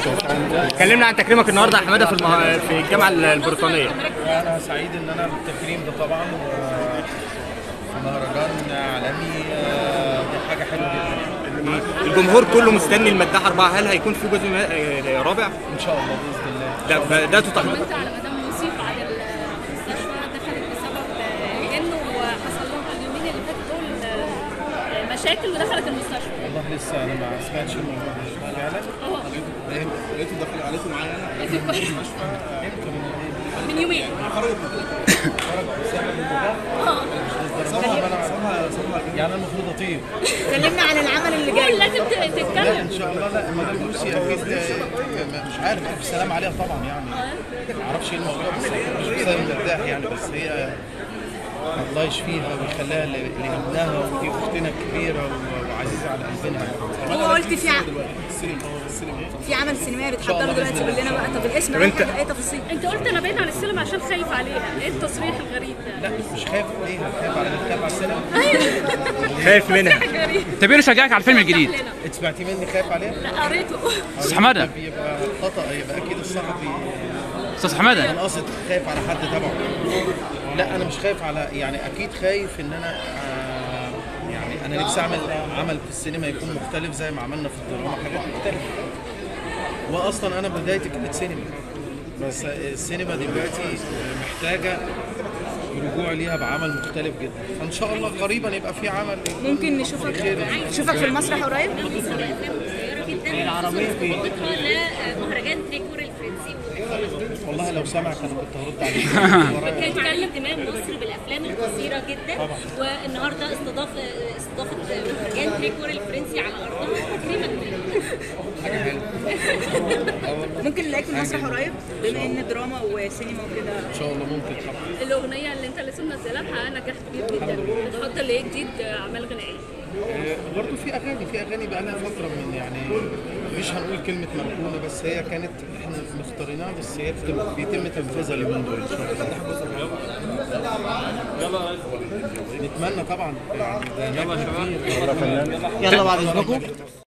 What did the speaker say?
كلمنا عن تكريمك النهارده يا حماده في الجامعه البريطانيه. انا سعيد ان انا بالتكريم ده طبعا، في مهرجان عالمي. دي حاجه حلوه جدا. الجمهور كله مستني المداح 4، هل هيكون في جزء رابع؟ ان شاء الله باذن الله. ده تطلع كنت على مدام مصيف على المستشفى، دخلت بسبب جن وحصل لهم اليومين اللي فاتوا دول مشاكل ودخلت المستشفى. والله لسه انا ما سمعتش الموضوع ده فعلا. لقيته دخل عليكم معايا من يومين. يعني انا المفروض اطير. كلمنا عن العمل اللي جاي. لازم تتكلم. لا ان شاء الله. لا مدام لوسي اكيد مش عارف، الف سلام عليها طبعا. يعني ما اعرفش ايه الموضوع، بس مش بسبب المداح يعني. بس هي الله يشفيها ويخليها لابنها، ودي اختنا الكبيره وعزيزه على قلبنا. هو قلت في عمل سينمائي بتحضره دلوقتي، قول لنا بقى. طب الاسم ايه تفاصيل؟ انت قلت انا بعيد عن السينما عشان خايف عليها، ايه التصريح الغريب ده؟ لا مش خايف عليها، خايف على السينما. خايف منها. طب ايه شجعك على الفيلم الجديد؟ انت سمعتي مني خايف عليها؟ لا قريته. استاذ حماده يبقى خطا، يبقى اكيد الصحفي استاذ حماده كان قاصد خايف على حد تبعه. لا انا مش خايف على، يعني اكيد خايف ان انا يعني انا نفسي اعمل عمل في السينما يكون مختلف زي ما عملنا في الدراما، حاجات مختلفه. واصلا انا بدايتي كانت سينما، بس السينما دلوقتي محتاجه رجوع ليها بعمل مختلف جدا. فان شاء الله قريبا يبقى في عمل. ممكن نشوفك في المسرح قريب؟ العربية في مهرجان تريكور الفرنسي. والله لو سمعك انا كنت هرد عليك. بتتكلم امام مصر بالافلام القصيره جدا، والنهارده استضافه مهرجان تريكور الفرنسي على ارضها تكريما. حاجه حلوه. ممكن نلاقيك في المسرح قريب بما ان دراما وسينما وكده؟ ان شاء الله ممكن طبعا. الاغنيه اللي انت لسه منزلها محققه نجاح كبير جدا، بتحط اللي هي جديد اعمال غنائيه. برضه في اغاني بقى لها فتره، من يعني مش هنقول كلمه مركونه، بس هي كانت احنا مختارينها، بس هي بيتم تنفيذها اليومين دول ان شاء الله. نتمنى طبعا يعني ده نجم كبير. يلا بعد اذنكم.